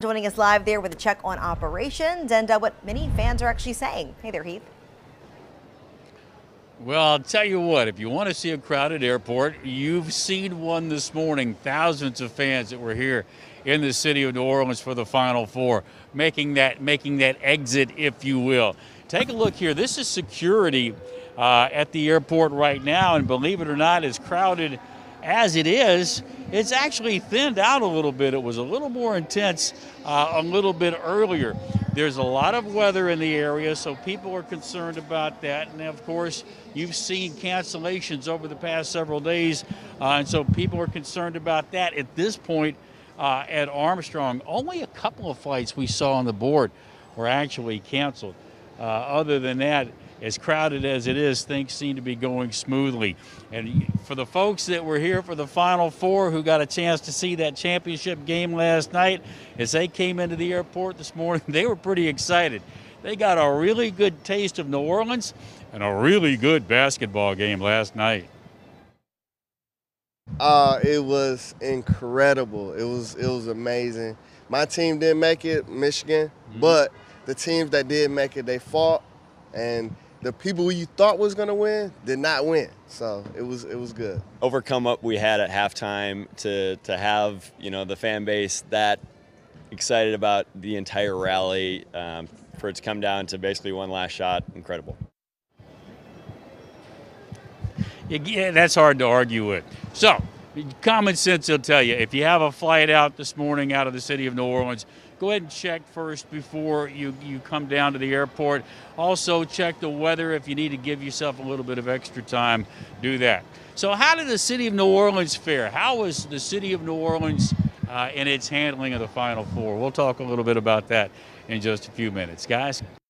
Joining us live there with a check on operations and what many fans are actually saying. Hey there, Heath. Well, I'll tell you what, if you want to see a crowded airport, you've seen one this morning. Thousands of fans that were here in the city of New Orleans for the Final Four, making that exit, if you will. Take a look here. This is security at the airport right now, and believe it or not, as crowded as it is, it's actually thinned out a little bit. It was a little more intense a little bit earlier. There's a lot of weather in the area, so people are concerned about that. And of course, you've seen cancellations over the past several days, and so people are concerned about that. At this point at Armstrong, only a couple of flights we saw on the board were actually canceled. Other than that, as crowded as it is, things seem to be going smoothly. And for the folks that were here for the Final Four who got a chance to see that championship game last night, as they came into the airport this morning, they were pretty excited. They got a really good taste of New Orleans and a really good basketball game last night. It was incredible. It was amazing. My team didn't make it, Michigan, but the teams that did make it, they fought, and the people who you thought was going to win did not win. So it was good. Overcome what we had at halftime to have, the fan base that excited about the entire rally, for it to come down to basically one last shot, incredible. Yeah, that's hard to argue with. So, common sense will tell you, if you have a flight out this morning out of the city of New Orleans, go ahead and check first before you come down to the airport. Also, check the weather. If you need to give yourself a little bit of extra time, do that. So how did the city of New Orleans fare? How was the city of New Orleans in its handling of the Final Four? We'll talk a little bit about that in just a few minutes, guys.